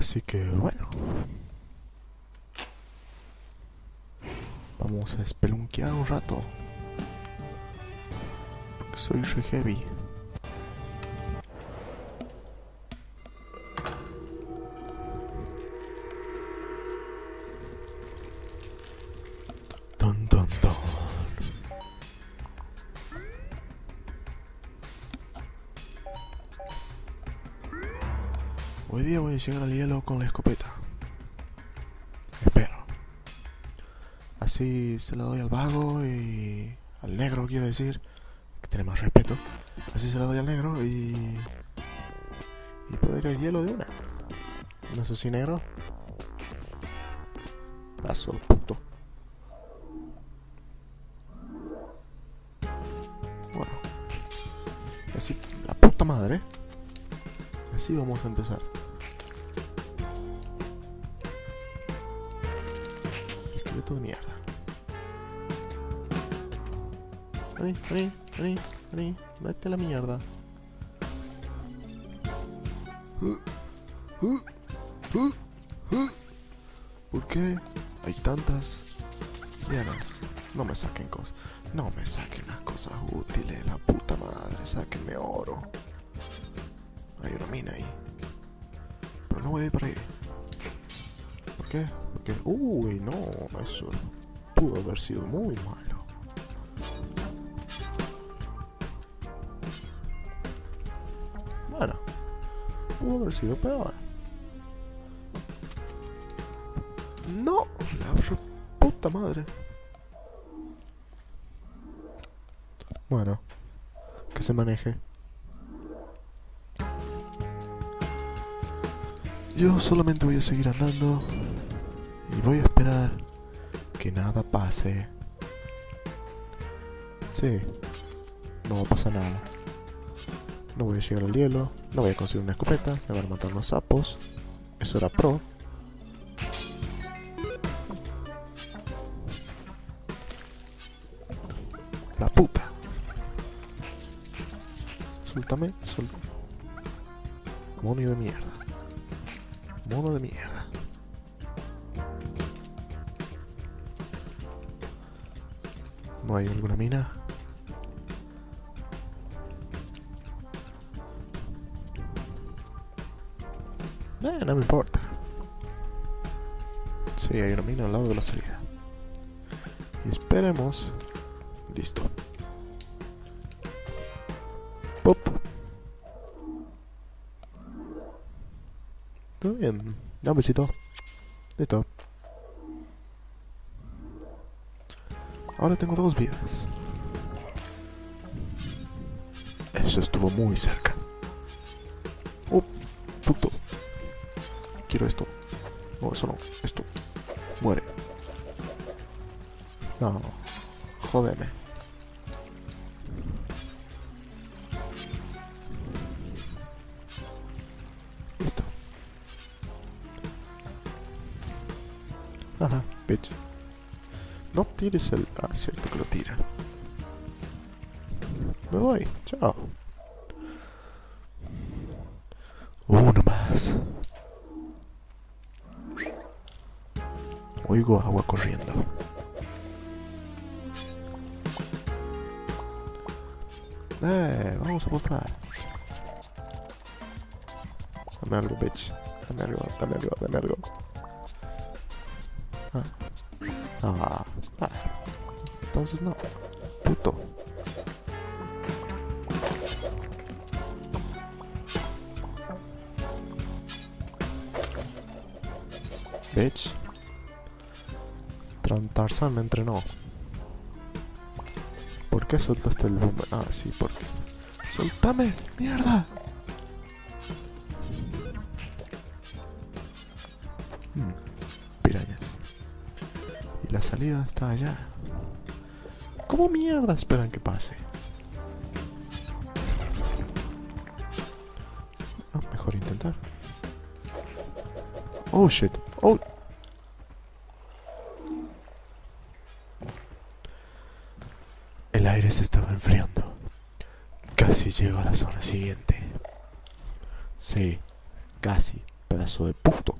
Así que bueno, vamos a espelunquear un rato, porque soy re heavy. Dun, dun, dun. Hoy día voy a llegar al hielo con la escopeta. Espero. Así se la doy al vago y... al negro, quiero decir, que tiene más respeto. Así se la doy al negro y puedo ir al hielo de una. ¿No sé si negro? Paso, puto. Bueno. Así, la puta madre. Así vamos a empezar. Esqueleto de mierda. Vení, vete a la mierda. ¿Por qué hay tantas lianas? No me saquen cosas. No me saquen las cosas útiles, la puta madre. Sáquenme oro. Hay una mina ahí. Pero no voy a ir por ahí. ¿Por qué? Porque... uy, no. Eso pudo haber sido muy malo. Bueno. Pudo haber sido peor. No. La puta madre. Bueno. Que se maneje. Yo solamente voy a seguir andando y voy a esperar que nada pase. Sí, no va a pasar nada. No voy a llegar al hielo, no voy a conseguir una escopeta, me van a matar los sapos. Eso era pro. La puta. Suéltame, suéltame. Mono de mierda. Mono de mierda. ¿No hay alguna mina? No me importa. Sí, hay una mina al lado de la salida. Y esperemos. Listo. Pop. Todo bien. Ya un besito. Listo. Ahora tengo 2 vidas. Eso estuvo muy cerca. Oh, puto. Quiero esto. No, eso no. Esto. Muere. No. Jódeme. Listo. Ajá, bitch. No tires el... ah, cierto que lo tira. Me voy. Chao. Uno más. Oigo agua corriendo. Vamos a apostar. Dame algo, bitch. Dame algo, dame algo, dame algo. Entonces no. Puto. Bitch. Tarzan me entrenó. ¿Por qué soltaste el boom? Ah, sí, porque... ¡soltame! ¡Mierda! Pirañas. Y la salida está allá. ¿Cómo mierda esperan que pase? No, mejor intentar. Oh, shit. Oh. El aire se estaba enfriando. Casi llego a la zona siguiente. Sí, casi, pedazo de puto.